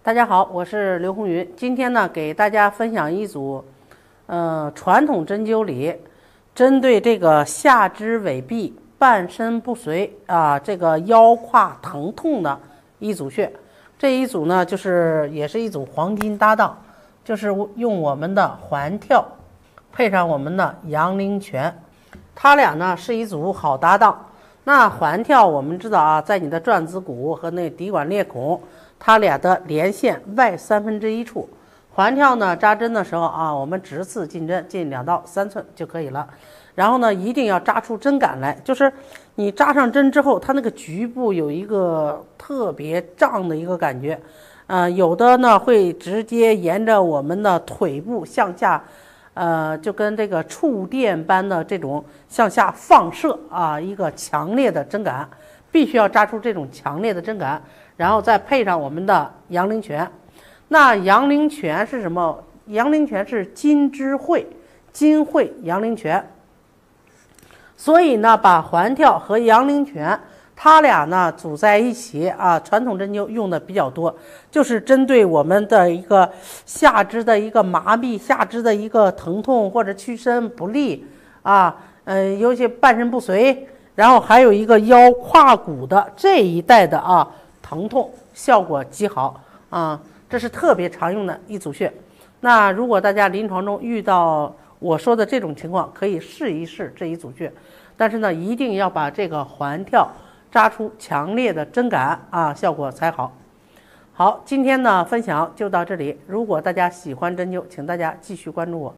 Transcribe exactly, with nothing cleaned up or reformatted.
大家好，我是刘红云。今天呢，给大家分享一组，呃，传统针灸里针对这个下肢痿痹、半身不遂啊，这个腰胯疼痛的一组穴。这一组呢，就是也是一组黄金搭档，就是用我们的环跳配上我们的阳陵泉，它俩呢是一组好搭档。那环跳我们知道啊，在你的转子骨和那骶管裂孔，它俩的连线外三分之一处。环跳呢，扎针的时候啊，我们直刺进针，进两到三寸就可以了。然后呢，一定要扎出针感来，就是你扎上针之后，它那个局部有一个特别胀的一个感觉，呃，有的呢会直接沿着我们的腿部向下。呃，就跟这个触电般的这种向下放射啊，一个强烈的针感，必须要扎出这种强烈的针感，然后再配上我们的阳陵泉。那阳陵泉是什么？阳陵泉是金之会，金会阳陵泉。所以呢，把环跳和阳陵泉它俩呢组在一起啊，传统针灸用的比较多，就是针对我们的一个下肢的一个麻痹、下肢的一个疼痛或者屈伸不利啊，呃，尤其半身不遂，然后还有一个腰胯骨的这一带的啊疼痛，效果极好啊，这是特别常用的一组穴。那如果大家临床中遇到我说的这种情况，可以试一试这一组穴，但是呢，一定要把这个环跳扎出强烈的针感啊，效果才好。好，今天呢分享就到这里。如果大家喜欢针灸，请大家继续关注我。